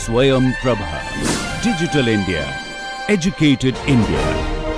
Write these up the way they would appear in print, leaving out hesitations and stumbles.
Swayam Prabha. Digital India. Educated India.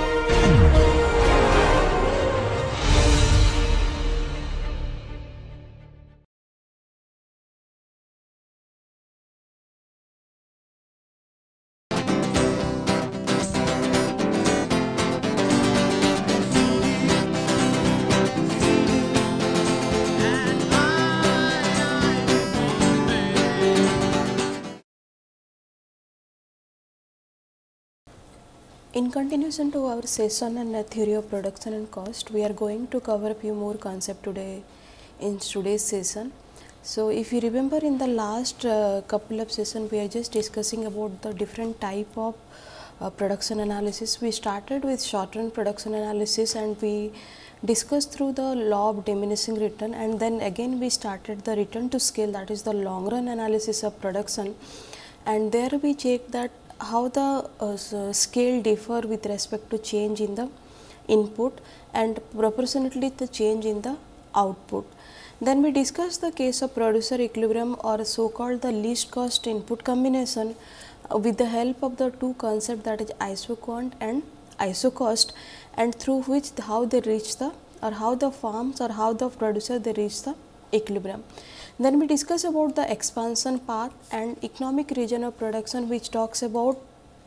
In continuation to our session on the theory of production and cost, we are going to cover a few more concepts today in today's session. So, if you remember in the last couple of sessions, we are just discussing about the different type of production analysis. We started with short run production analysis and we discussed through the law of diminishing return, and then again we started the return to scale, that is the long run analysis of production, and there we checked that how the scale differ with respect to change in the input and proportionately the change in the output. Then we discussed the case of producer equilibrium or so called the least cost input combination with the help of the two concepts, that is isoquant and isocost, and through which how they reach the, or how the farms or how the producer they reach the equilibrium. Then we discuss about the expansion path and economic region of production, which talks about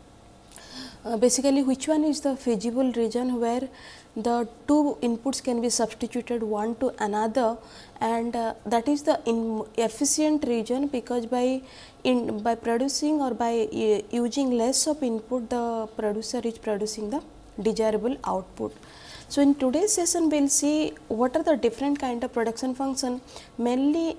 basically which one is the feasible region where the two inputs can be substituted one to another, and that is the efficient region, because by producing or by using less of input, the producer is producing the desirable output. So, in today's session we will see what are the different kind of production function, mainly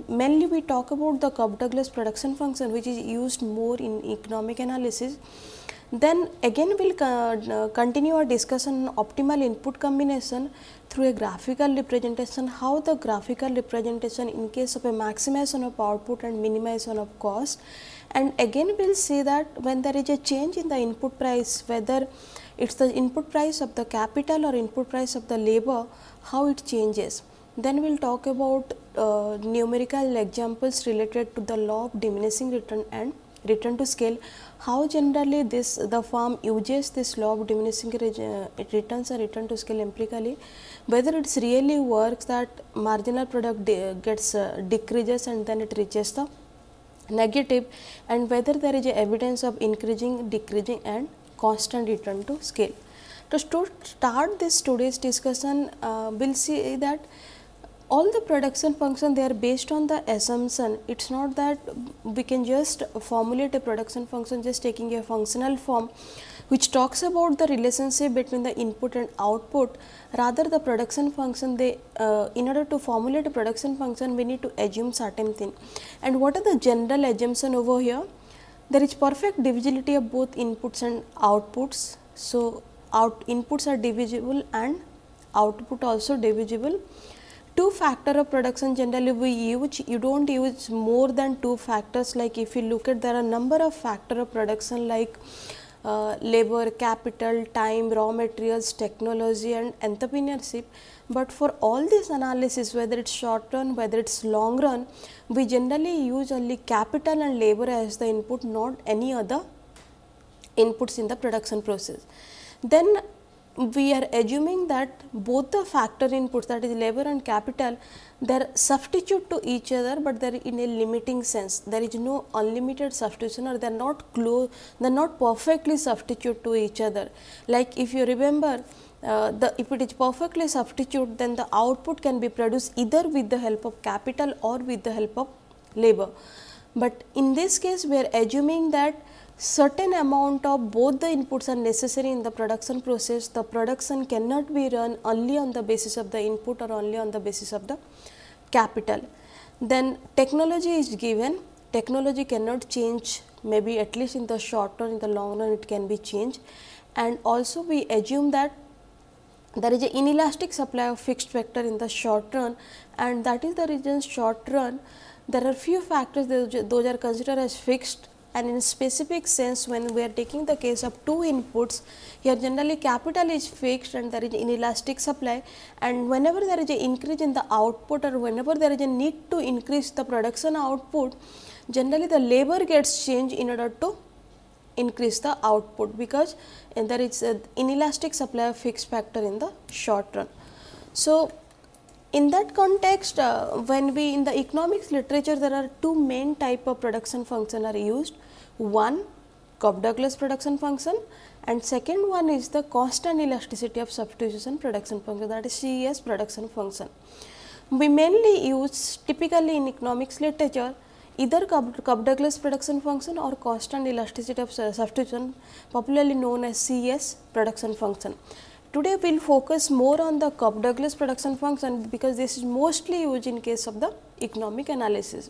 we talk about the Cobb-Douglas production function, which is used more in economic analysis. Then again we will continue our discussion on optimal input combination through a graphical representation, how the graphical representation in case of a maximization of output and minimization of cost. And again we will see that when there is a change in the input price, whether it is the input price of the capital or input price of the labor, how it changes. Then we will talk about numerical examples related to the law of diminishing return and return to scale, how generally the firm uses this law of diminishing returns and return to scale empirically, whether it really works that marginal product gets decreases and then it reaches the negative, and whether there is a evidence of increasing, decreasing and constant return to scale. To start this today's discussion, we will see that all the production function, they are based on the assumption. It is not that we can just formulate a production function just taking a functional form which talks about the relationship between the input and output. Rather, the production function, they in order to formulate a production function, we need to assume certain thing. And what are the general assumption over here? There is perfect divisibility of both inputs and outputs. So, inputs are divisible and output also divisible. Two factor of production generally we use, you do not use more than two factors. Like if you look at, there are number of factor of production like labor, capital, time, raw materials, technology and entrepreneurship. But for all this analysis, whether it is short run, whether it is long run, we generally use only capital and labor as the input, not any other inputs in the production process. Then we are assuming that both the factor inputs, that is labor and capital, they are substitute to each other, but they are in a limiting sense. There is no unlimited substitution, or they are not close, they are not perfectly substitute to each other. Like if you remember, if it is perfectly substitute, then the output can be produced either with the help of capital or with the help of labor. But in this case, we are assuming that certain amount of both the inputs are necessary in the production process. The production cannot be run only on the basis of the input or only on the basis of the capital. Then technology is given, technology cannot change, maybe at least in the short run, in the long run it can be changed. And also we assume that there is an inelastic supply of fixed vector in the short run, and that is the reason short run there are few factors, those are considered as fixed and in specific sense when we are taking the case of two inputs, here generally capital is fixed and there is inelastic supply, and whenever there is an increase in the output or whenever there is a need to increase the production output, generally the labor gets changed in order to increase the output, because there is an inelastic supply of fixed factor in the short run. So, in that context, when we in the economics literature, there are two main type of production function are used. One, Cobb-Douglas production function, and second one is the constant elasticity of substitution production function, that is CES production function. We mainly use typically in economics literature either Cobb-Douglas production function or constant elasticity of substitution, popularly known as CES production function. Today we will focus more on the Cobb-Douglas production function because this is mostly used in case of the economic analysis.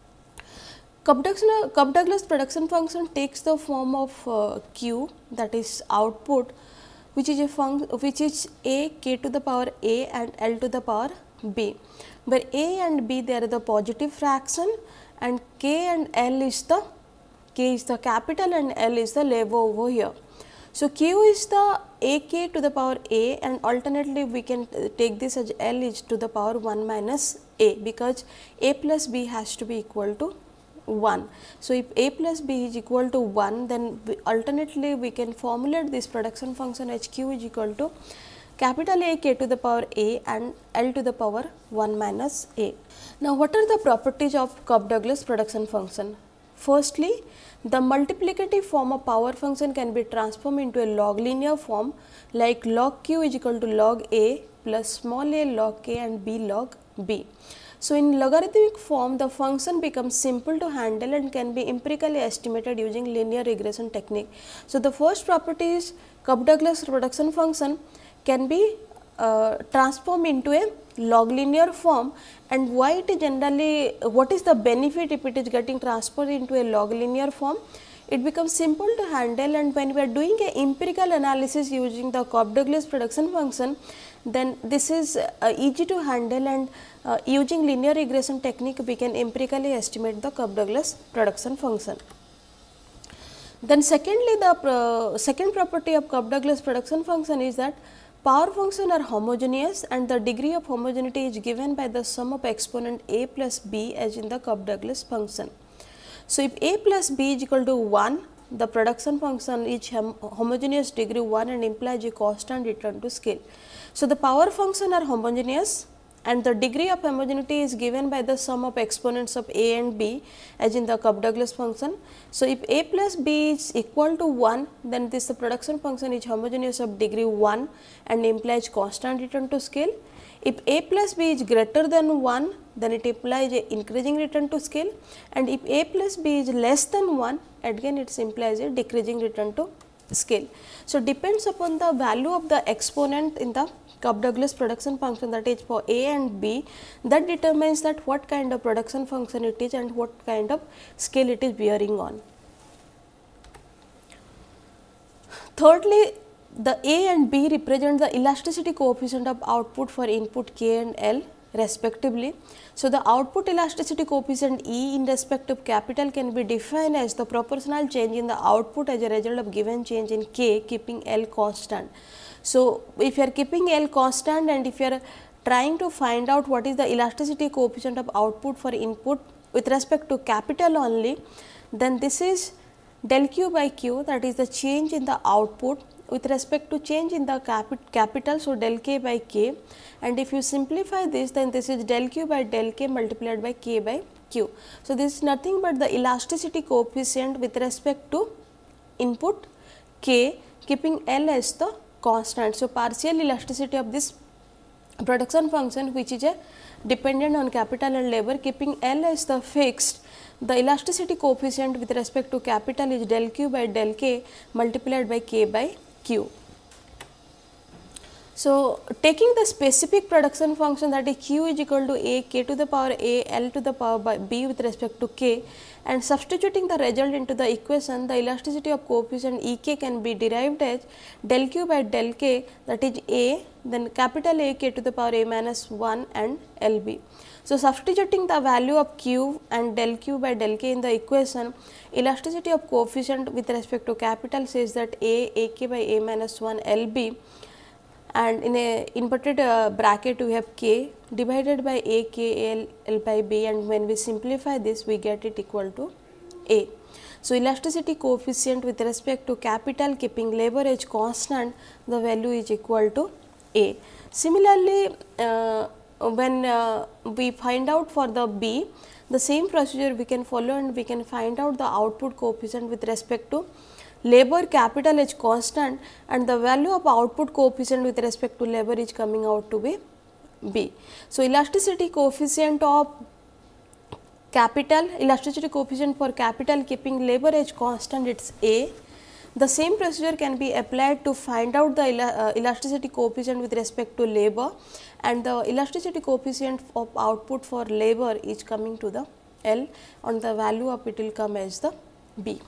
Cobb-Douglas production function takes the form of Q, that is output, which is A k to the power A and L to the power B, where A and B they are the positive fraction and K and L is the K is the capital and L is the labor over here. So, Q is the A k to the power A, and alternately we can take this as L is to the power 1 minus A, because A plus B has to be equal to 1. So, if A plus B is equal to 1, then alternately we can formulate this production function as Q is equal to capital A k to the power A and L to the power 1 minus A. Now, what are the properties of Cobb-Douglas production function? Firstly, the multiplicative form of power function can be transformed into a log linear form, like log Q is equal to log A plus small a log K and B log B. So, in logarithmic form, the function becomes simple to handle and can be empirically estimated using linear regression technique. So, the first property is Cobb-Douglas production function can be transformed into a log linear form, and why it is generally, what is the benefit if it is getting transferred into a log linear form? It becomes simple to handle, and when we are doing a empirical analysis using the Cobb-Douglas production function, then this is easy to handle, and using linear regression technique we can empirically estimate the Cobb-Douglas production function. Then secondly, the second property of Cobb-Douglas production function is that power function are homogeneous and the degree of homogeneity is given by the sum of exponent A plus B as in the Cobb-Douglas function. So, if A plus B is equal to 1, the production function is homogeneous degree 1 and implies a constant return to scale. So, the power function are homogeneous and the degree of homogeneity is given by the sum of exponents of A and B as in the Cobb-Douglas function. So, if A plus B is equal to 1, then this the production function is homogeneous of degree 1 and implies constant return to scale. If A plus B is greater than 1, then it implies a increasing return to scale, and if A plus B is less than 1, again it implies a decreasing return to scale. So, depends upon the value of the exponent in the Cobb-Douglas production function, that is for A and B, that determines that what kind of production function it is and what kind of scale it is bearing on. Thirdly, the A and B represent the elasticity coefficient of output for input K and L respectively. So, the output elasticity coefficient E in respect of capital can be defined as the proportional change in the output as a result of given change in K, keeping L constant. So, if you are keeping L constant and if you are trying to find out what is the elasticity coefficient of output for input with respect to capital only, then this is del Q by Q, that is the change in the output with respect to change in the capital. So, del K by K, and if you simplify this, then this is del Q by del K multiplied by K by Q. So, this is nothing but the elasticity coefficient with respect to input K, keeping L as the constant. So, partial elasticity of this production function, which is a dependent on capital and labor, keeping L as the fixed, the elasticity coefficient with respect to capital is del Q by del K multiplied by K by Q. So, taking the specific production function, that is Q is equal to A K to the power A L to the power by B with respect to K, and substituting the result into the equation, the elasticity of coefficient E K can be derived as del Q by del K, that is A, then capital A K to the power A minus 1 and L B. So, substituting the value of q and del q by del k in the equation, elasticity of coefficient with respect to capital says that ak by a minus 1 lb, and in a inverted bracket we have k divided by a k l by b, and when we simplify this we get it equal to a. So, elasticity coefficient with respect to capital keeping labor as constant, the value is equal to a. Similarly, when we find out for the b, the same procedure we can follow and we can find out the output coefficient with respect to labor capital as constant, and the value of output coefficient with respect to labor is coming out to be b. So, elasticity coefficient of capital, elasticity coefficient for capital keeping labor as constant, it is a. The same procedure can be applied to find out the elasticity coefficient with respect to labor, and the elasticity coefficient of output for labor is coming to the L, and the value of it will come as the B.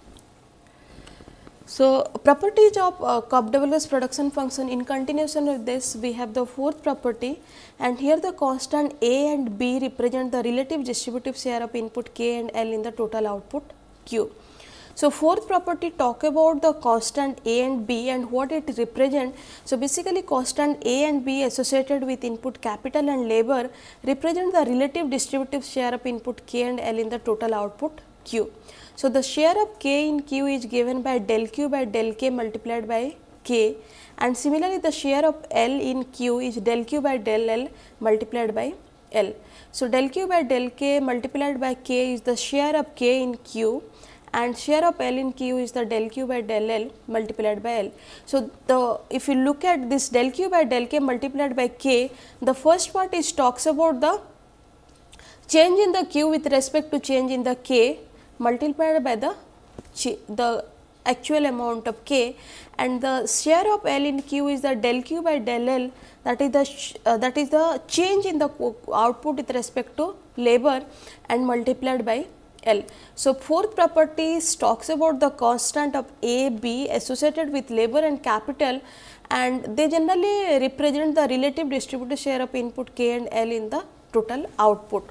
So, properties of Cobb-Douglas production function. In continuation of this, we have the fourth property, and here the constant A and B represent the relative distributive share of input K and L in the total output Q. So, fourth property talk about the constant A and B and what it represent. So, basically constant A and B associated with input capital and labor represent the relative distributive share of input K and L in the total output Q. So, the share of K in Q is given by del Q by del K multiplied by K, and similarly the share of L in Q is del Q by del L multiplied by L. So, del Q by del K multiplied by K is the share of K in Q, and share of L in Q is the del Q by del L multiplied by L. So, if you look at this del Q by del K multiplied by K, the first part is talks about the change in the Q with respect to change in the K multiplied by the actual amount of K, and the share of L in Q is the del Q by del L, that is the change in the output with respect to labor and multiplied by L. So, fourth property talks about the constant of A, B associated with labor and capital, and they generally represent the relative distributive share of input K and L in the total output.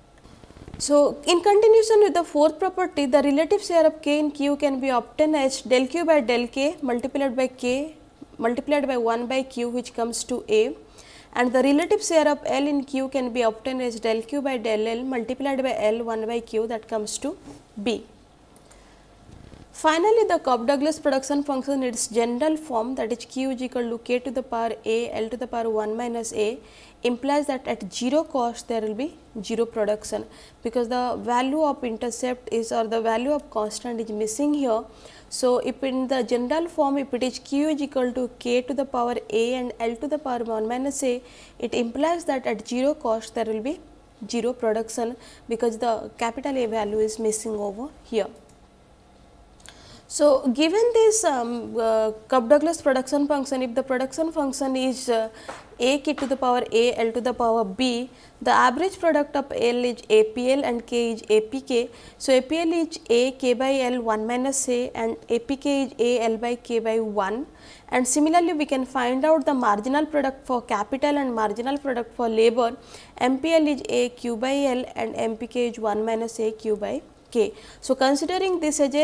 So, in continuation with the fourth property, the relative share of K in Q can be obtained as del Q by del K multiplied by K multiplied by 1 by Q, which comes to A, and the relative share of L in Q can be obtained as del Q by del L multiplied by L 1 by Q, that comes to B. Finally, the Cobb-Douglas production function, its general form, that is Q is equal to K to the power A L to the power 1 minus A, implies that at 0 cost there will be 0 production, because the value of intercept is, or the value of constant is missing here. So, if in the general form, if it is Q is equal to K to the power A and L to the power 1 minus A, it implies that at 0 cost there will be 0 production, because the capital A value is missing over here. So, given this Cobb-Douglas production function, if the production function is A K to the power A L to the power B, the average product of L is APL and K is APK. So, APL is A K by L 1 minus A and APK is A L by K by 1, and similarly we can find out the marginal product for capital and marginal product for labor. MPL is A Q by L and MPK is 1 minus A Q by K. So, considering this as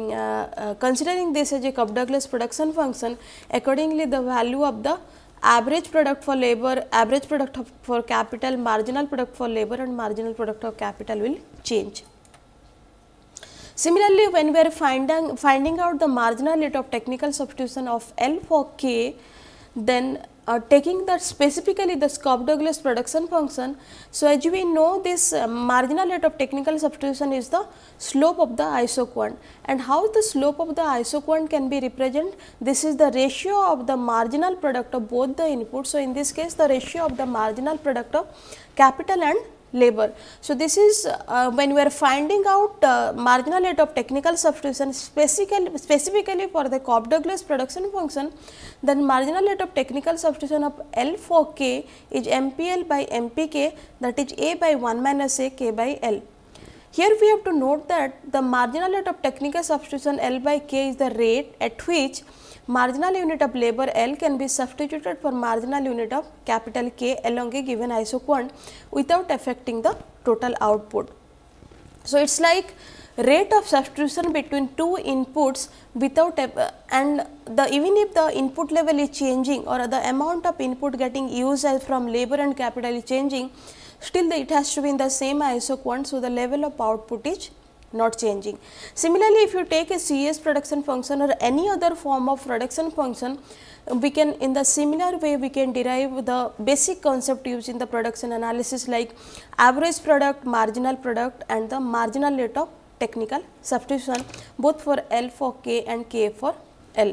a Cobb-Douglas production function, accordingly the value of the average product for labor, average product for capital, marginal product for labor and marginal product of capital will change. Similarly, when we are finding out the marginal rate of technical substitution of L for K, then taking that specifically the Cobb-Douglas production function. So, as we know, this marginal rate of technical substitution is the slope of the isoquant, and how the slope of the isoquant can be represented? This is the ratio of the marginal product of both the inputs. So, in this case the ratio of the marginal product of capital and labor. So, this is when we are finding out marginal rate of technical substitution specifically for the Cobb-Douglas production function, then marginal rate of technical substitution of L for K is MPL by MPK, that is A by 1 minus A K by L. Here we have to note that the marginal rate of technical substitution L by K is the rate at which marginal unit of labor L can be substituted for marginal unit of capital K along a given isoquant without affecting the total output. So, it is like rate of substitution between two inputs without and even if the input level is changing or the amount of input getting used as from labor and capital is changing, still it has to be in the same isoquant. So, the level of output is not changing. Similarly, if you take a CS production function or any other form of production function, we can in the similar way we can derive the basic concept used in the production analysis like average product, marginal product and the marginal rate of technical substitution both for L for K and K for L.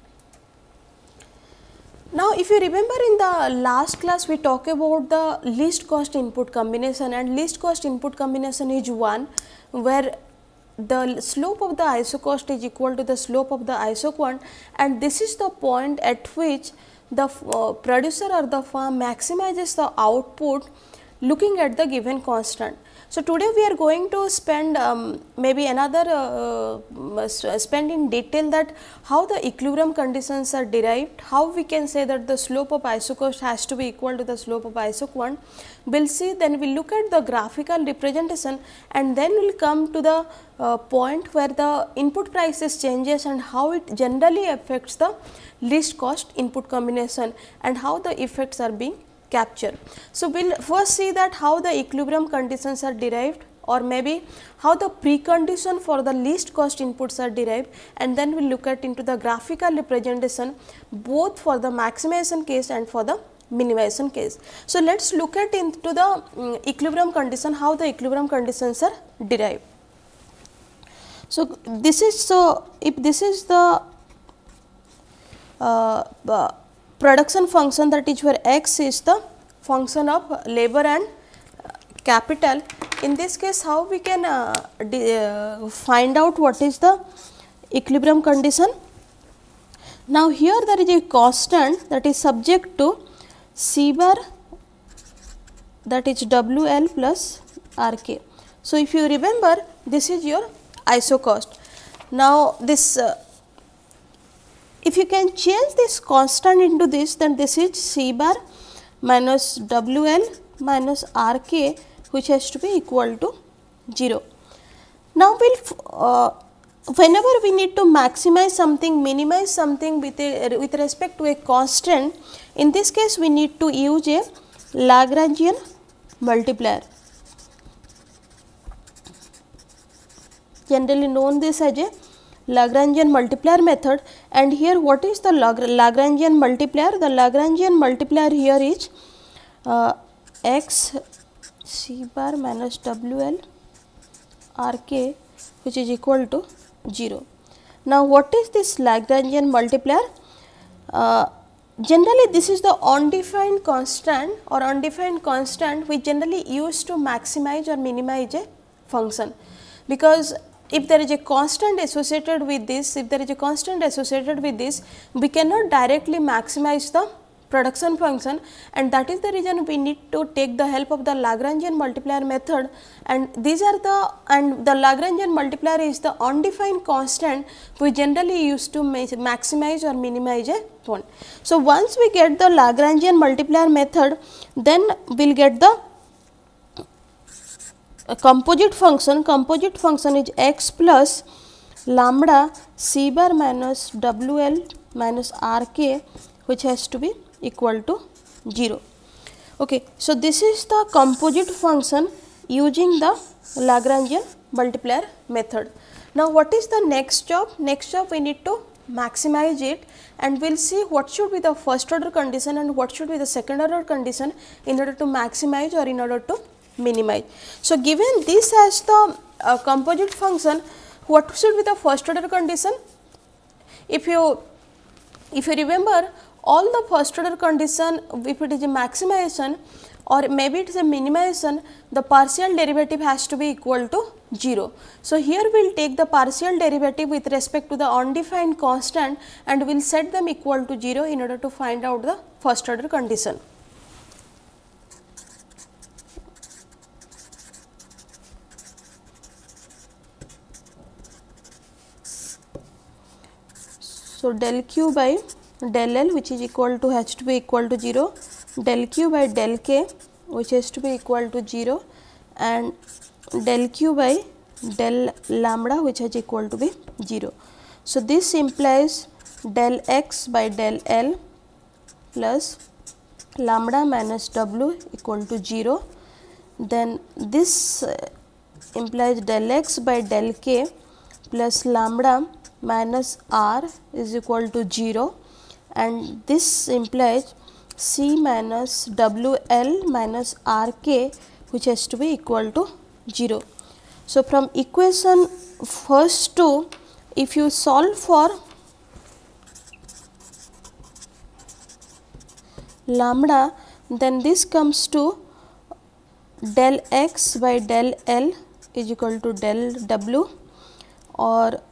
Now, if you remember in the last class we talked about the least cost input combination, and least cost input combination is one where the slope of the isocost is equal to the slope of the isoquant, and this is the point at which the producer or the firm maximizes the output looking at the given constant. So, today we are going to spend maybe another spend in detail that how the equilibrium conditions are derived, how we can say that the slope of isocost has to be equal to the slope of isoquant. We will see, then we will look at the graphical representation, and then we will come to the point where the input prices changes and how it generally affects the least cost input combination and how the effects are being capture. So, we will first see that how the equilibrium conditions are derived, or maybe how the precondition for the least cost inputs are derived, and then we will look at into the graphical representation both for the maximization case and for the minimization case. So, let us look at into the equilibrium condition, how the equilibrium conditions are derived. So, this is if this is the production function, that is where x is the function of labor and capital. In this case, how we can find out what is the equilibrium condition? Now, here there is a constant that is subject to C bar, that is W L plus R K. So, if you remember, this is your isocost. Now, this if you can change this constant into this, then this is C bar minus W L minus R K, which has to be equal to 0. Now, we will whenever we need to maximize something, minimize something with respect to a constant, in this case we need to use a Lagrangian multiplier, generally known this as a Lagrangian multiplier method. And here what is the Lagrangian multiplier? The Lagrangian multiplier here is x C bar minus W L R K, which is equal to 0. Now, what is this Lagrangian multiplier? Generally this is the undefined constant or undefined constant which generally used to maximize or minimize a function, because if there is a constant associated with this, we cannot directly maximize the production function, and that is the reason we need to take the help of the Lagrangian multiplier method. And these are the Lagrangian multiplier is the undefined constant we generally use to maximize or minimize a point. So, once we get the Lagrangian multiplier method, then we will get the composite function. Composite function is x plus lambda C bar minus W L minus R K, which has to be equal to 0. Okay. So, this is the composite function using the Lagrangian multiplier method. Now, what is the next job? Next job we need to maximize it, and we will see what should be the first order condition and what should be the second order condition in order to maximize or in order to minimize. So, given this as the composite function, what should be the first order condition? If you remember, all the first order condition, if it is a maximization or maybe it is a minimization, the partial derivative has to be equal to 0. So, here we will take the partial derivative with respect to the undefined constant and we will set them equal to 0 in order to find out the first order condition. So, del q by del L which is equal to has to be equal to 0, del q by del k which has to be equal to 0 and del q by del lambda which is equal to be 0. So, this implies del x by del L plus lambda minus w equal to 0. Then this implies del x by del k plus lambda minus r is equal to 0 and this implies c minus w L minus r k which has to be equal to 0. So, from equation first to, if you solve for lambda, then this comes to del x by del L is equal to del w, or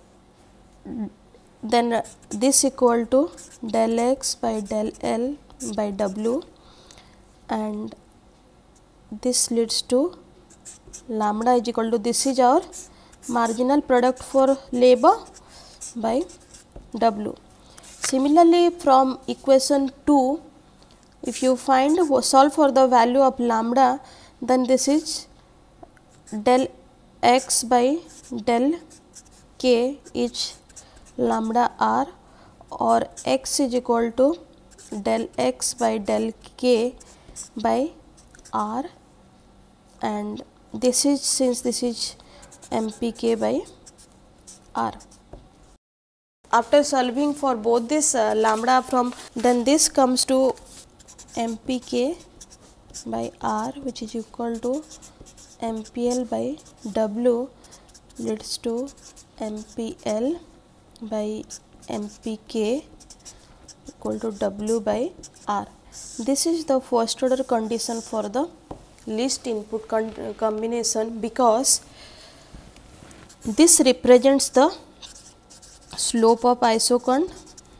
then this equal to del x by del L by w, and this leads to lambda is equal to, this is our marginal product for labor by w. Similarly, from equation 2, if you solve for the value of lambda, then this is del x by del k is lambda r, or x is equal to del x by del k by r, and this is, since this is mpk by r. After solving for both this lambda from, then this comes to mpk by r which is equal to mpl by w leads to mpl by mpk equal to w by r. This is the first order condition for the least input combination, because this represents the slope of isocon,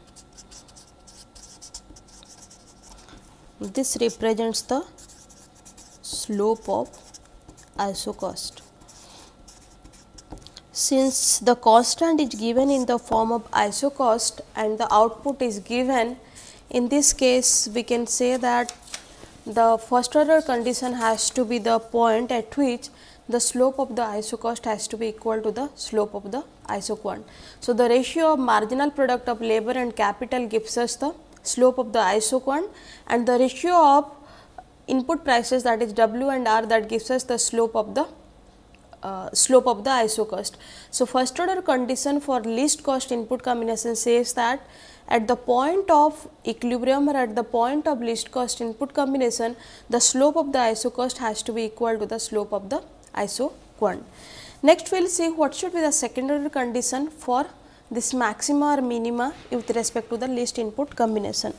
this represents the slope of isocost. Since the constant is given in the form of isocost and the output is given, in this case we can say that the first order condition has to be the point at which the slope of the isocost has to be equal to the slope of the isoquant. So, the ratio of marginal product of labor and capital gives us the slope of the isoquant, and the ratio of input prices, that is W and R, that gives us the slope of the isocost. So, first order condition for least cost input combination says that at the point of equilibrium or at the point of least cost input combination, the slope of the isocost has to be equal to the slope of the isoquant. Next, we will see what should be the second order condition for this maxima or minima with respect to the least input combination.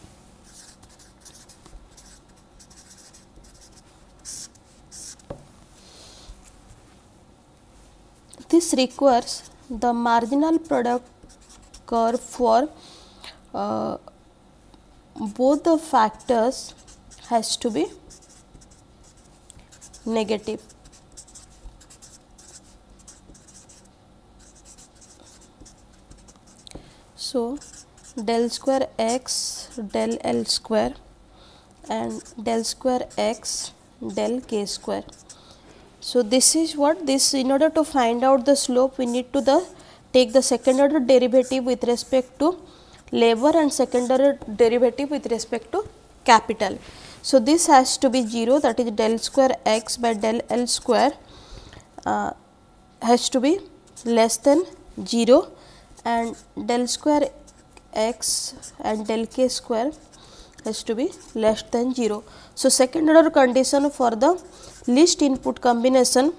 This requires the marginal product curve for both the factors has to be negative. So, del square x del L square and del square x del k square. So, this is what this, in order to find out the slope, we need to take the second order derivative with respect to labor and second order derivative with respect to capital. So, this has to be 0, that is del square x by del L square has to be less than 0, and del square x and del k square has to be less than 0. So, second order condition for the least input combination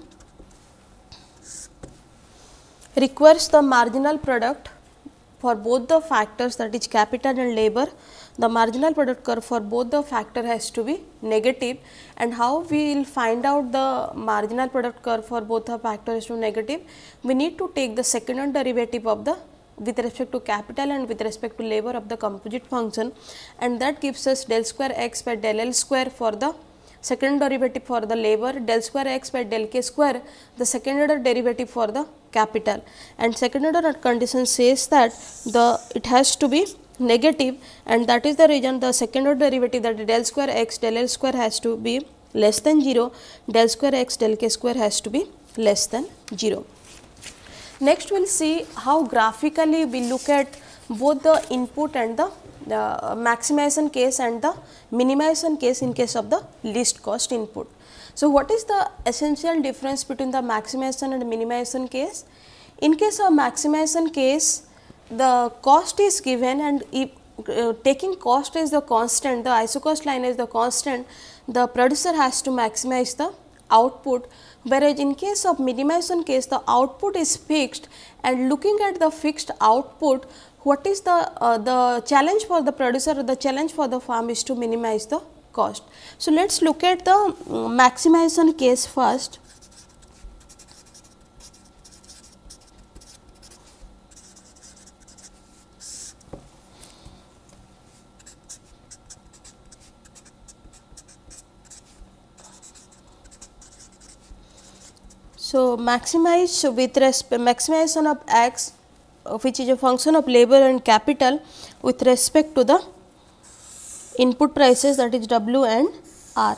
requires the marginal product for both the factors, that is capital and labor. The marginal product curve for both the factor has to be negative, and how we will find out the marginal product curve for both the factors to negative? We need to take the second order derivative of the with respect to capital and with respect to labor of the composite function, and that gives us del square x by del L square for the second derivative for the labor, del square x by del k square, the second order derivative for the capital, and second order condition says that it has to be negative, and that is the reason the second order derivative, that del square x del l square has to be less than 0, del square x del k square has to be less than 0. Next we will see how graphically we look at both the input and the maximization case and the minimization case in case of the least cost input. So, what is the essential difference between the maximization and minimization case? In case of maximization case, the cost is given, and if taking cost as the constant, the isocost line as the constant, the producer has to maximize the output, whereas in case of minimization case, the output is fixed, and looking at the fixed output, what is the challenge for the producer or the challenge for the firm is to minimize the cost. So, let us look at the maximization case first. So, maximization of x, which is a function of labor and capital with respect to the input prices, that is W and R.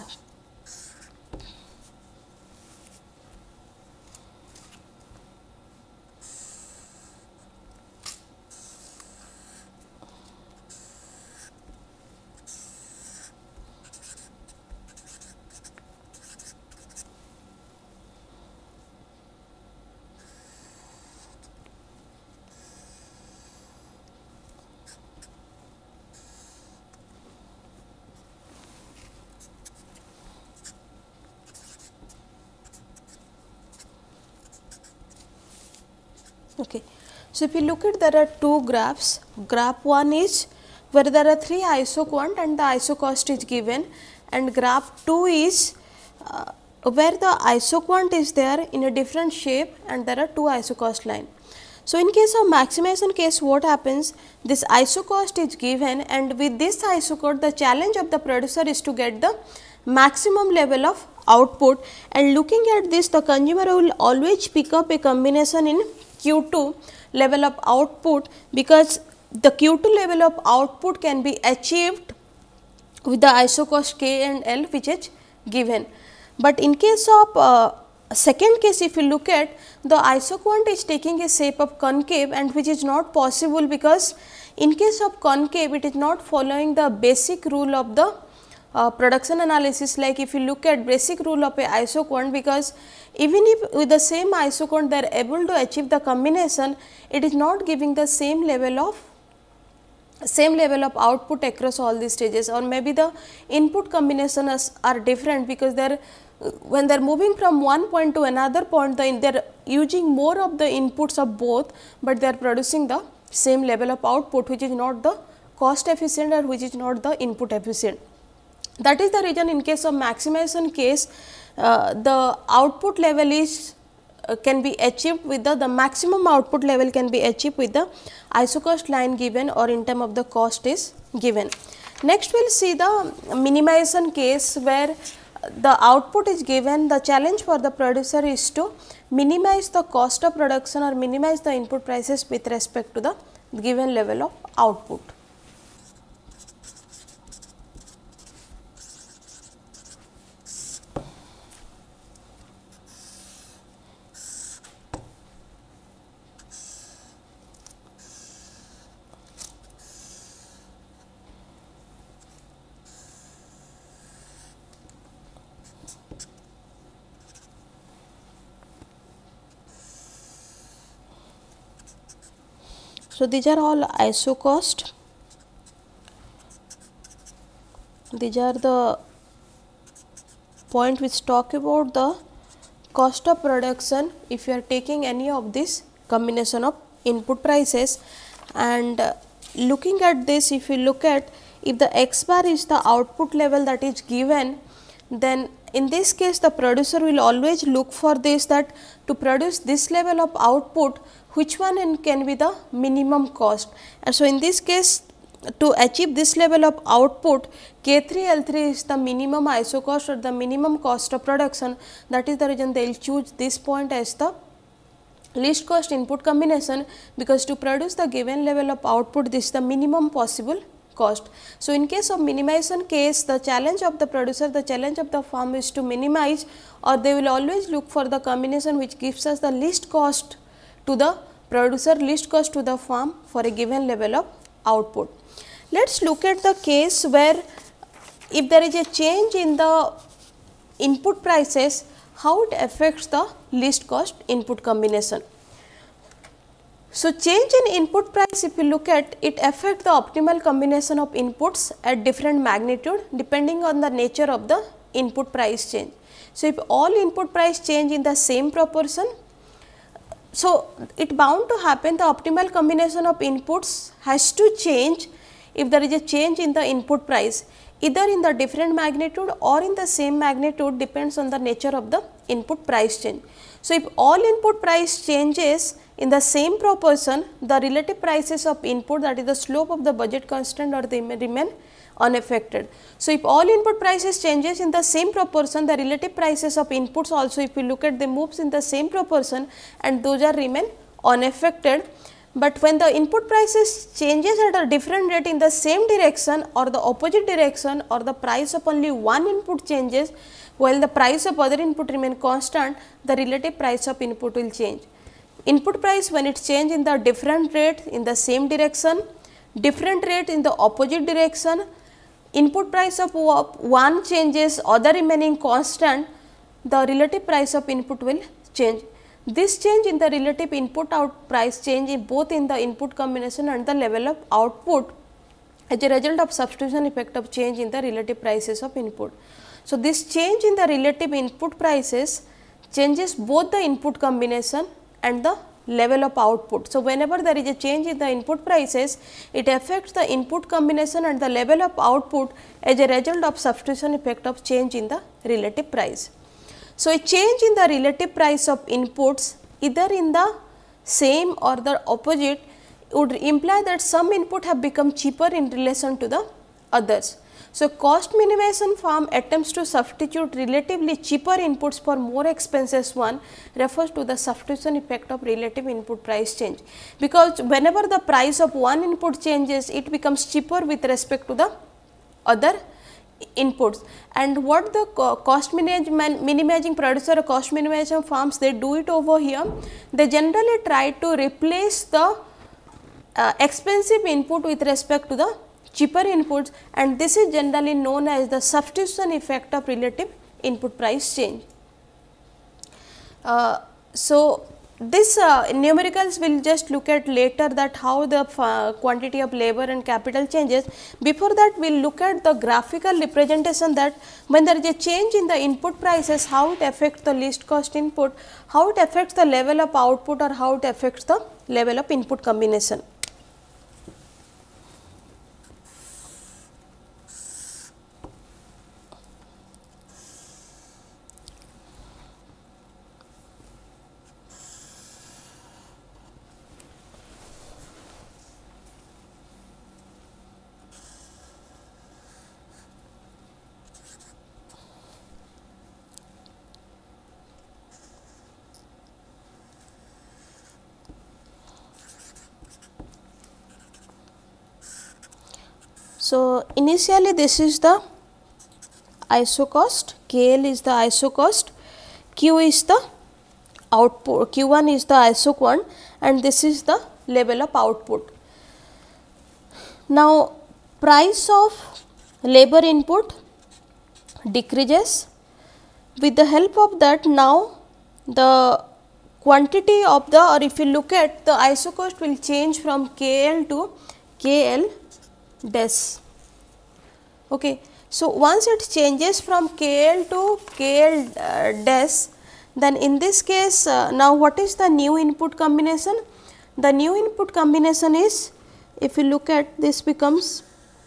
Okay. So, if you look at, there are two graphs. Graph 1 is where there are 3 isoquant and the isocost is given, and graph 2 is where the isoquant is there in a different shape and there are 2 isocost line. So, in case of maximization case, what happens, this isocost is given, and with this isocost the challenge of the producer is to get the maximum level of output, and looking at this, the consumer will always pick up a combination in Q2 level of output, because the Q2 level of output can be achieved with the isocost K and L which is given. But in case of second case, if you look at, the isoquant is taking a shape of concave, and which is not possible, because in case of concave it is not following the basic rule of the production analysis. Like if you look at basic rule of a isoquant, because even if with the same isoquant they are able to achieve the combination, it is not giving the same level of output across all these stages, or maybe the input combinations are different, because they are when they are moving from one point to another point, they are using more of the inputs of both, but they are producing the same level of output, which is not the cost efficient or which is not the input efficient. That is the reason in case of maximization case, the output level is can be achieved with the maximum output level can be achieved with the isocost line given, or in term of the cost is given. Next we will see the minimization case, where the output is given. The challenge for the producer is to minimize the cost of production or minimize the input prices with respect to the given level of output. So, these are all isocost. These are the point which talk about the cost of production if you are taking any of this combination of input prices. And looking at this, if you look at, if the x bar is the output level that is given, then in this case the producer will always look for this, that to produce this level of output, which one can be the minimum cost. And so, in this case to achieve this level of output, K3L3 is the minimum iso cost or the minimum cost of production. That is the reason they will choose this point as the least cost input combination, because to produce the given level of output, this is the minimum possible cost. So, in case of minimization case, the challenge of the producer, the challenge of the firm is to minimize, or they will always look for the combination which gives us the least cost to the producer, least cost to the firm for a given level of output. Let us look at the case where if there is a change in the input prices, how it affects the least cost input combination. So, change in input price, if you look at it, affect the optimal combination of inputs at different magnitude depending on the nature of the input price change. So, if all input price change in the same proportion, so it bound to happen the optimal combination of inputs has to change if there is a change in the input price, either in the different magnitude or in the same magnitude, depends on the nature of the input price change. So, if all input price changes in the same proportion, the relative prices of input, that is the slope of the budget constant, or they may remain unaffected. So, if all input prices changes in the same proportion, the relative prices of inputs also, if you look at, they moves in the same proportion and those are remain unaffected. But when the input prices changes at a different rate in the same direction or the opposite direction, or the price of only one input changes while the price of other input remain constant, the relative price of input will change. Input price, when it change in the different rate in the same direction, different rate in the opposite direction, input price of one changes, other remaining constant, the relative price of input will change. This change in the relative input out price change in both in the input combination and the level of output as a result of substitution effect of change in the relative prices of input. So, this change in the relative input prices changes both the input combination and the level of output. So, whenever there is a change in the input prices, it affects the input combination and the level of output as a result of substitution effect of change in the relative price. So, a change in the relative price of inputs, either in the same or the opposite, would imply that some input have become cheaper in relation to the others. So, cost minimization firm attempts to substitute relatively cheaper inputs for more expensive one, refers to the substitution effect of relative input price change, because whenever the price of one input changes, it becomes cheaper with respect to the other inputs. And what the cost minimizing producer or cost minimization firms, they do it over here, they generally try to replace the expensive input with respect to the cheaper inputs, and this is generally known as the substitution effect of relative input price change. So, this numericals will just look at later, that how the quantity of labor and capital changes. Before that, we will look at the graphical representation, that when there is a change in the input prices, how it affects the least cost input, how it affects the level of output, or how it affects the level of input combination. So, initially this is the iso cost, KL is the iso cost, Q is the output, Q1 is the iso quant, and this is the level of output. Now, price of labor input decreases. With the help of that, now the quantity of the, or if you look at the iso cost, will change from KL to KL des. Okay. So, once it changes from KL to KL des, then in this case, now what is the new input combination? The new input combination is, if you look at, this becomes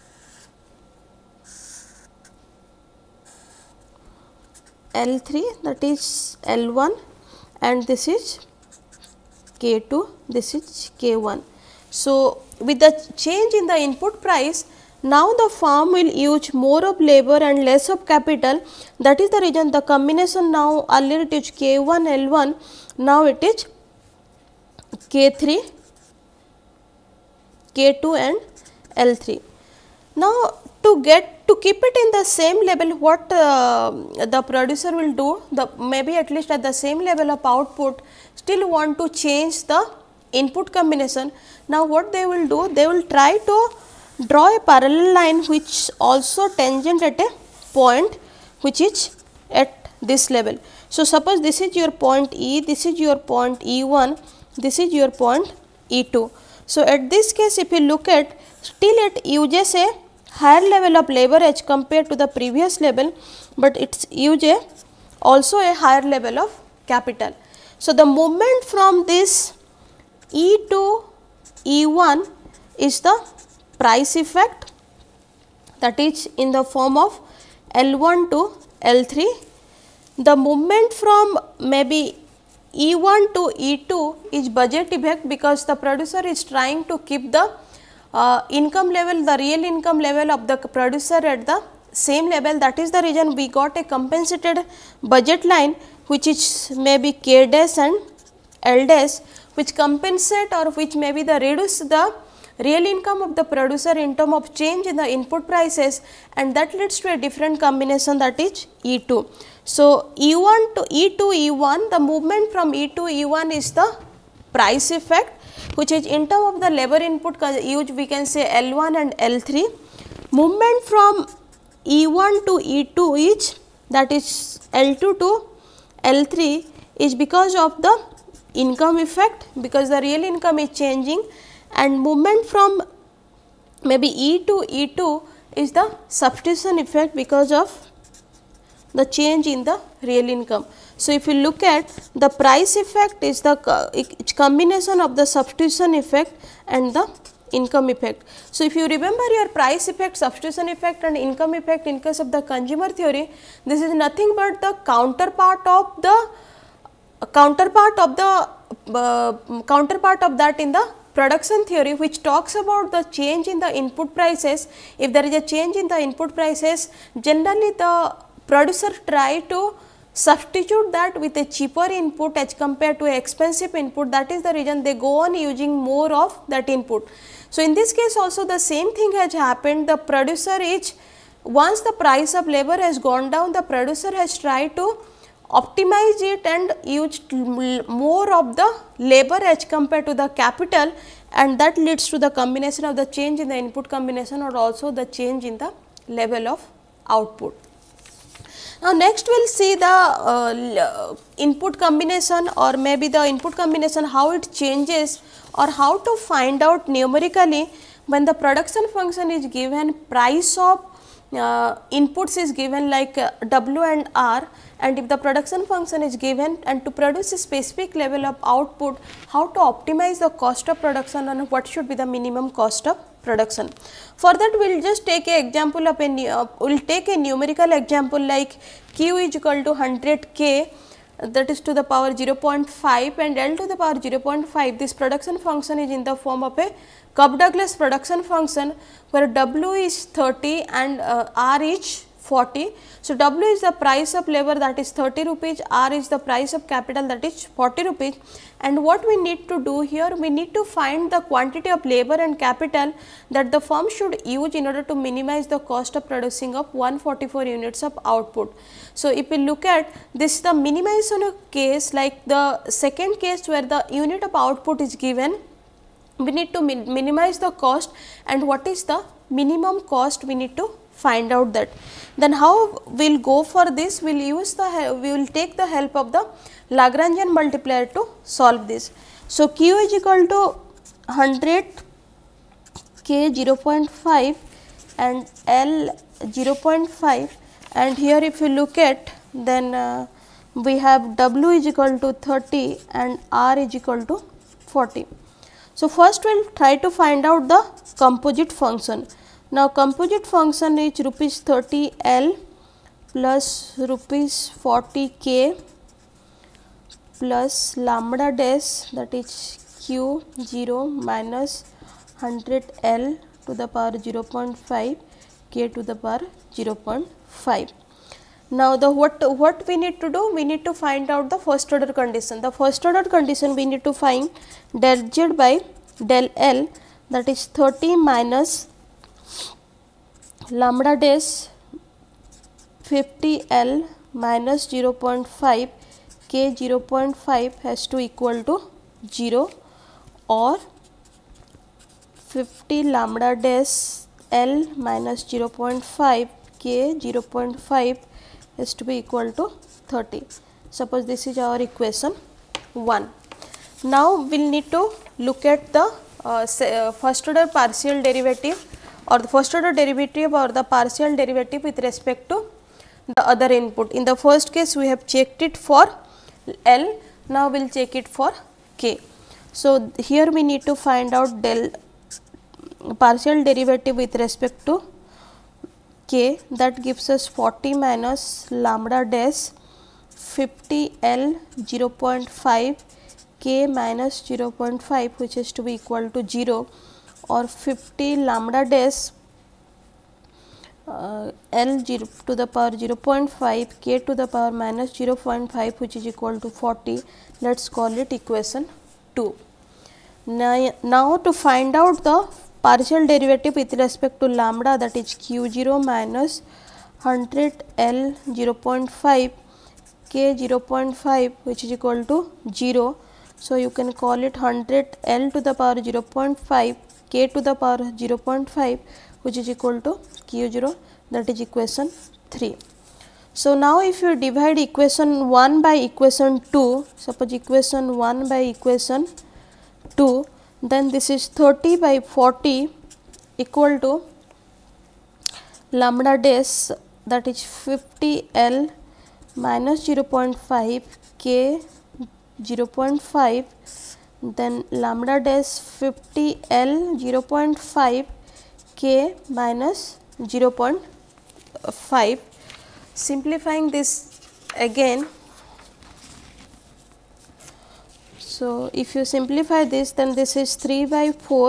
L3, that is L1, and this is K2, this is K1. So, with the change in the input price, now the firm will use more of labor and less of capital. That is the reason the combination now earlier it is K1 L1, now it is K3 K2 and L3. Now, to keep it in the same level, what the producer will do, maybe at least at the same level of output, still want to change the input combination. Now, what they will do, they will try to draw a parallel line which also tangent at a point which is at this level. So, suppose this is your point E, this is your point E1, this is your point E2. So, at this case, if you look at, still it uses a higher level of labor as compared to the previous level, but it uses also a higher level of capital. So, the movement from this E to E1 is the price effect, that is in the form of L1 to L3. The movement from maybe E1 to E2 is budget effect, because the producer is trying to keep the income level, the real income level of the producer at the same level. That is the reason we got a compensated budget line which is maybe K dash and L dash, which compensate or which maybe the reduce the real income of the producer in term of change in the input prices, and that leads to a different combination, that is E2. So, E1 to E2 E1, the movement from E2 E1 is the price effect, which is in term of the labor input used, we can say L1 and L3. Movement from E1 to E2 is, that is L2 to L3, is because of the income effect, because the real income is changing, and movement from maybe E to E2 is the substitution effect because of the change in the real income. So, if you look at the price effect is the combination of the substitution effect and the income effect. So, if you remember your price effect, substitution effect and income effect in case of the consumer theory, this is nothing but the counterpart of that in the production theory, which talks about the change in the input prices. If there is a change in the input prices, generally the producer try to substitute that with a cheaper input as compared to an expensive input. That is the reason they go on using more of that input. So, in this case also the same thing has happened. The producer is, once the price of labor has gone down, the producer has tried to optimize it and used more of the labor as compared to the capital, and that leads to the combination of the change in the input combination or also the change in the level of output. Now, next we will see the input combination, or maybe the input combination, how it changes or how to find out numerically when the production function is given, price of inputs is given like W and R, and if the production function is given and to produce a specific level of output, how to optimize the cost of production and what should be the minimum cost of production. For that we will just take a example of we will take a numerical example like Q is equal to 100 K, that is to the power 0.5, and L to the power 0.5. This production function is in the form of a Cobb-Douglas production function, where W is 30 and R is 40. So, W is the price of labor, that is 30 rupees, R is the price of capital, that is 40 rupees. And what we need to do here, we need to find the quantity of labor and capital that the firm should use in order to minimize the cost of producing of 144 units of output. So, if we look at this, the minimization case, like the second case where the unit of output is given, we need to minimize the cost, and what is the minimum cost we need to find out that. Then how we will go for this, we will use the, we will take the help of the Lagrangian multiplier to solve this. So, Q is equal to 100 K 0.5 and L 0.5, and here if you look at, then we have W is equal to 30 and R is equal to 40. So, first we will try to find out the composite function. Now, composite function is rupees 30 L plus rupees 40 K plus lambda dash, that is Q 0 minus 100 L to the power 0.5 K to the power 0.5. Now, the what we need to do? We need to find out the first order condition. The first order condition we need to find del Z by del L, that is 30 minus lambda dash 50 L minus 0.5 K 0.5 has to equal to 0, or 50 lambda dash L minus 0.5 K 0.5 has to be equal to 30. Suppose this is our equation 1. Now, we will need to look at the first order partial derivative, or the first order derivative or the partial derivative with respect to the other input. In the first case, we have checked it for L, now we will check it for K. So, here we need to find out del partial derivative with respect to K, that gives us 40 minus lambda dash 50 L 0.5 K minus 0.5, which is to be equal to 0, or 50 lambda dash L 0 to the power 0.5 K to the power minus 0.5, which is equal to 40. Let us call it equation 2. Now, to find out the partial derivative with respect to lambda, that is q 0 minus 100 L 0.5 K 0.5, which is equal to 0. So, you can call it 100 L to the power 0.5 K to the power 0.5, which is equal to q 0, that is equation 3. So, now if you divide equation 1 by equation 2, suppose equation 1 by equation 2, then this is 30 by 40 equal to lambda dash, that is 50 L minus 0.5 K 0.5, then lambda dash 50 L 0.5 K minus 0.5. Simplifying this again, so if you simplify this, then this is 3 by 4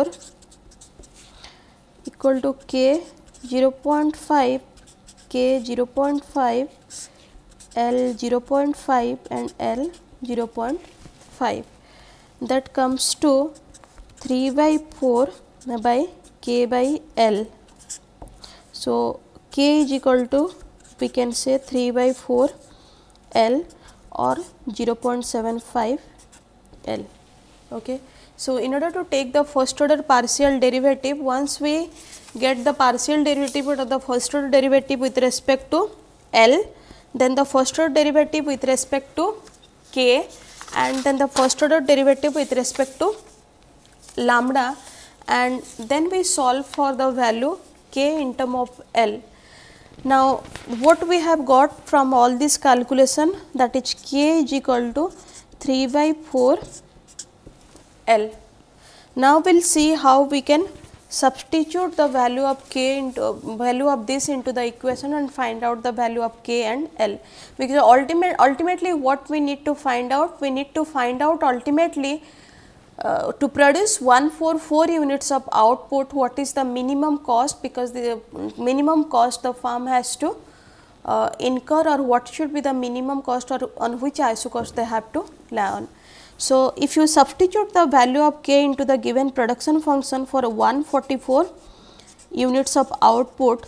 equal to K 0.5 K 0.5 L 0.5 and L 0.5, that comes to 3 by 4 by K by L. So, K is equal to, we can say 3 by 4 L or 0.75 L. Okay. So, in order to take the first order partial derivative, once we get the partial derivative or the first order derivative with respect to L, then the first order derivative with respect to K, and then the first order derivative with respect to lambda, and then we solve for the value K in term of L. Now, what we have got from all this calculation, that is K is equal to 3 by 4 L. Now, we will see how we can substitute the value of K into value of this into the equation and find out the value of K and L, because ultimately what we need to find out, we need to find out ultimately to produce 144 units of output, what is the minimum cost, because the minimum cost the farm has to incur, or what should be the minimum cost, or on which ISO cost they have to learn. So, if you substitute the value of K into the given production function for 144 units of output,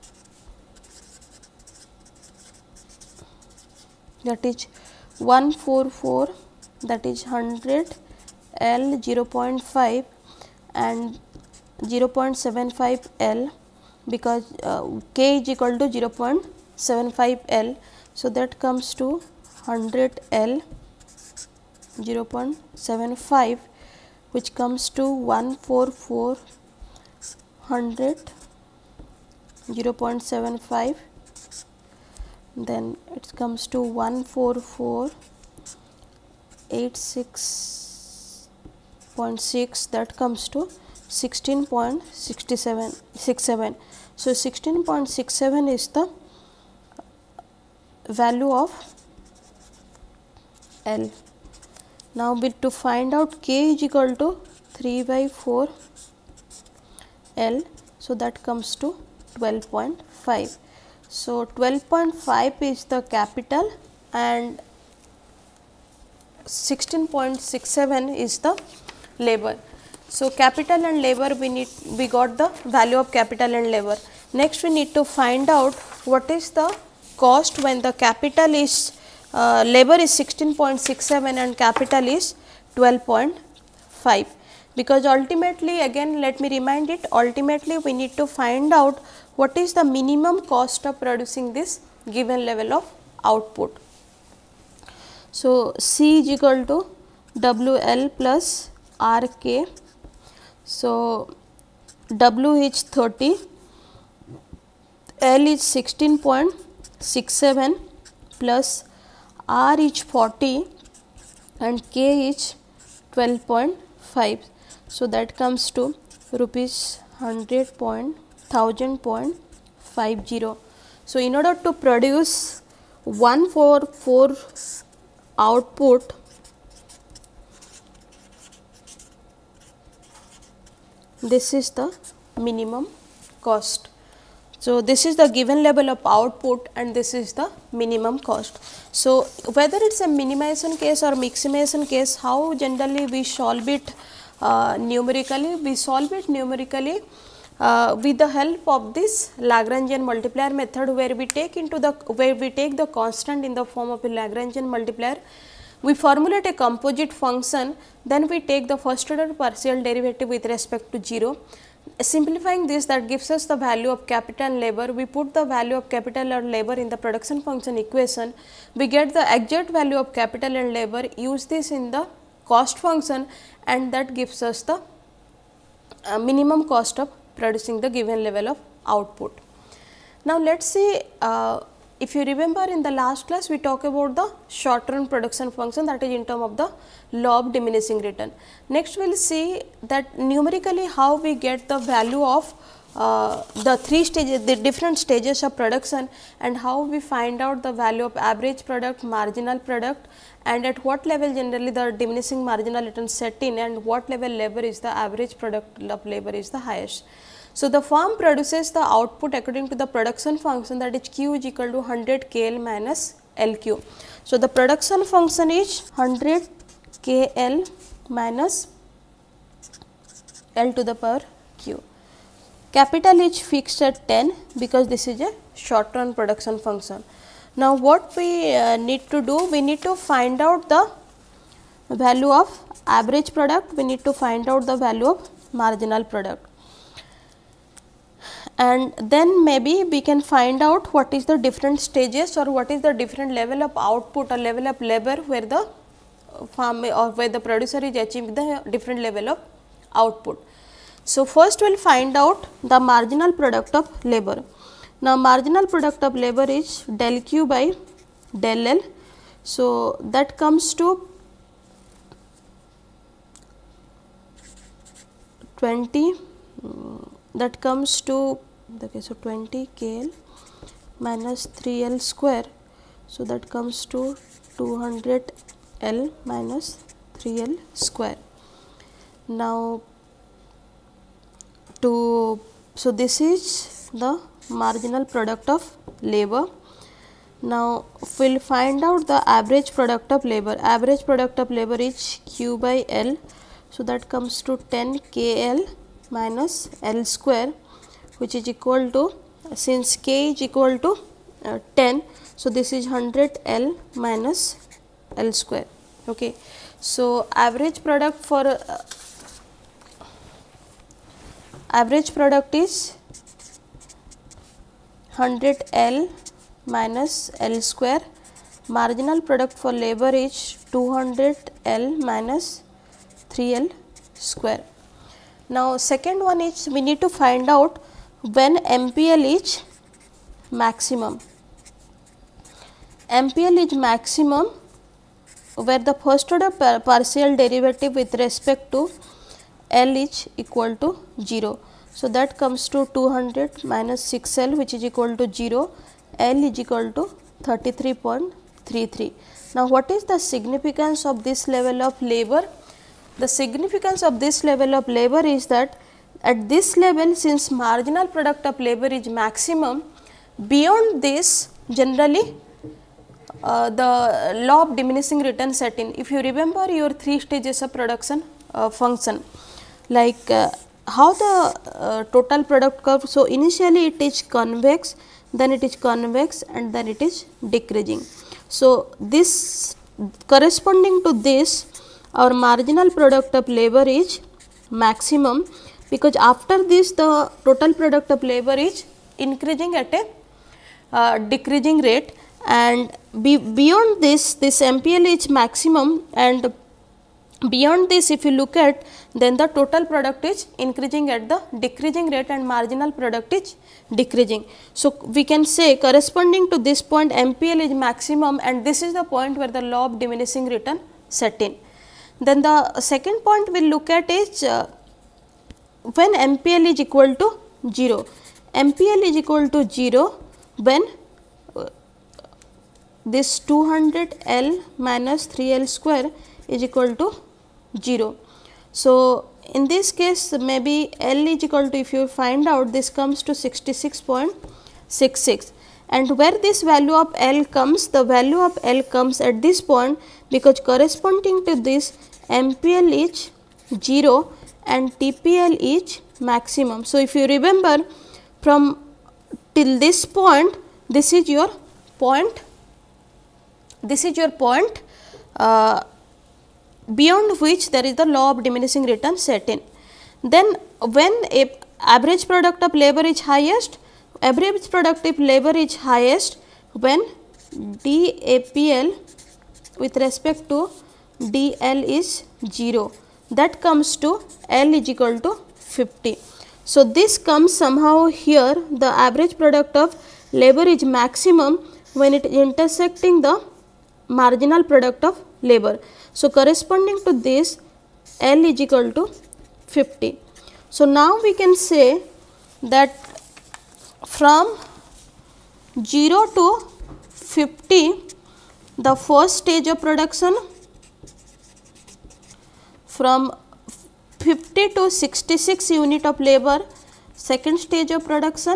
that is 144, that is 100 L 0.5 and 0.75 L, because K is equal to 0.75 L. So, that comes to 100 L 0.75, which comes to 144 100 0.75, then it comes to 144 86.6, that comes to 16.67. So, 16.67 is the value of L. Now, to find out K is equal to 3 by 4 L, so that comes to 12.5. So 12.5 is the capital and 16.67 is the labor. So capital and labor we got the value of capital and labor. Next we need to find out what is the cost when the capital is labor is 16.67 and capital is 12.5, because ultimately, again let me remind it, ultimately we need to find out what is the minimum cost of producing this given level of output. So C is equal to WL plus RK. So W is 30, L is 16.67 plus R is 40 and K is 12.5. So that comes to rupees 100.1000.50. So in order to produce 144 output, this is the minimum cost. So this is the given level of output and this is the minimum cost. So whether it is a minimization case or maximization case, how generally we solve it numerically? We solve it numerically with the help of this Lagrangian multiplier method, where we take the constant in the form of a Lagrangian multiplier. We formulate a composite function, then we take the first order partial derivative with respect to 0. Simplifying this, that gives us the value of capital and labor. We put the value of capital and labor in the production function equation. We get the exact value of capital and labor, use this in the cost function, and that gives us the minimum cost of producing the given level of output. Now let us see, if you remember in the last class we talked about the short run production function, that is in terms of the law of diminishing return. Next we will see that numerically how we get the value of the three stages, the different stages of production, and how we find out the value of average product, marginal product, and at what level generally the diminishing marginal return set in, and what level labor is the average product of labor is the highest. So the firm produces the output according to the production function, that is Q is equal to 100 KL minus LQ. So the production function is 100 KL minus L to the power Q. Capital is fixed at 10 because this is a short run production function. Now what we need to do, we need to find out the value of average product, we need to find out the value of marginal product, and then maybe we can find out what is the different stages or what is the different level of output or level of labor where the farm or where the producer is achieving the different level of output. So first we will find out the marginal product of labor. Now marginal product of labor is del Q by del L. So that comes to 20, that comes to, okay, so 20 KL minus 3L square. So that comes to 200 L minus 3L square. Now so this is the marginal product of labor. Now we will find out the average product of labor. Average product of labor is Q by L. So that comes to 10 KL minus L square, which is equal to, since K is equal to 10, so this is 100 L minus L square. Okay. So average product for average product is 100 L minus L square. Marginal product for labor is 200 L minus 3L square. Now second one is we need to find out when MPL is maximum. MPL is maximum where the first order partial derivative with respect to L is equal to 0. So that comes to 200 minus 6L, which is equal to 0, L is equal to 33.33. Now what is the significance of this level of labor? The significance of this level of labor is that at this level, since marginal product of labor is maximum, beyond this generally the law of diminishing return set in. If you remember your 3 stages of production function, like how the total product curve. So, initially it is convex, then it is convex, and then it is decreasing. So, this corresponding to this, our marginal product of labor is maximum, because after this the total product of labor is increasing at a decreasing rate, and beyond this MPL is maximum, and beyond this if you look at, then the total product is increasing at the decreasing rate and marginal product is decreasing. So, we can say corresponding to this point MPL is maximum, and this is the point where the law of diminishing return set in. Then the second point we will look at is when MPL is equal to 0. MPL is equal to 0 when this 200 L minus 3 L square is equal to 0. So, in this case maybe L is equal to, if you find out, this comes to 66.66, and where this value of L comes, the value of L comes at this point, because corresponding to this MPL is 0 and TPL is maximum. So, if you remember from till this point, this is your point, beyond which there is the law of diminishing return set in. Then when a average product of labor is highest, average productive labor is highest when DAPL with respect to DL is 0, that comes to L is equal to 50. So, this comes somehow here, the average product of labor is maximum when it is intersecting the marginal product of labor. So, corresponding to this L is equal to 50. So, now we can say that from 0 to 50 the first stage of production, from 50 to 66 unit of labor second stage of production,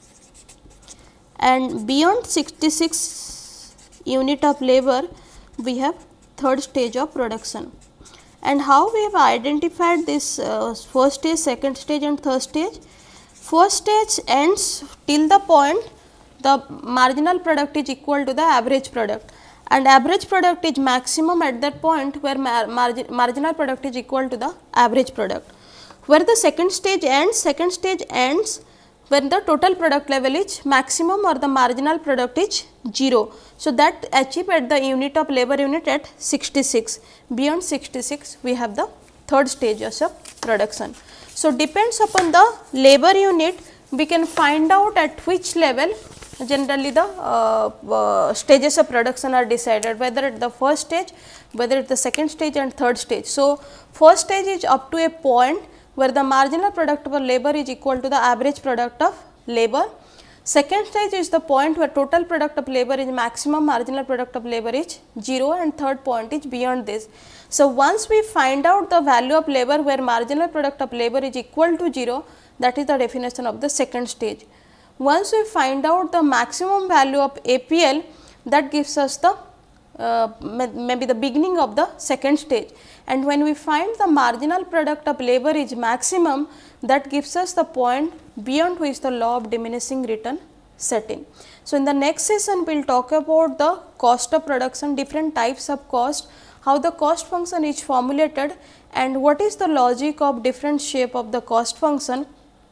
and beyond 66 unit of labor we have third stage of production. And how we have identified this first stage, second stage and third stage? First stage ends till the point the marginal product is equal to the average product, and average product is maximum at that point where marginal product is equal to the average product. Where the second stage ends when the total product level is maximum or the marginal product is 0. So, that achieved at the unit of labor unit at 66. Beyond 66 we have the third stages of production. So, depends upon the labor unit, we can find out at which level generally the stages of production are decided, whether at the first stage, whether at the second stage and third stage. So, first stage is up to a point where the marginal product of labor is equal to the average product of labor. Second stage is the point where total product of labor is maximum, marginal product of labor is 0, and third point is beyond this. So, once we find out the value of labor where marginal product of labor is equal to 0, that is the definition of the second stage. Once we find out the maximum value of APL, that gives us the maybe the beginning of the second stage, and when we find the marginal product of labor is maximum, that gives us the point beyond which the law of diminishing return set in. So, in the next session we will talk about the cost of production, different types of cost, how the cost function is formulated, and what is the logic of different shape of the cost function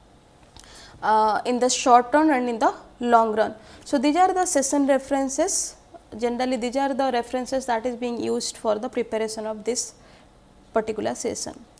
in the short run and in the long run. So, these are the session references. Generally, these are the references that is being used for the preparation of this particular session.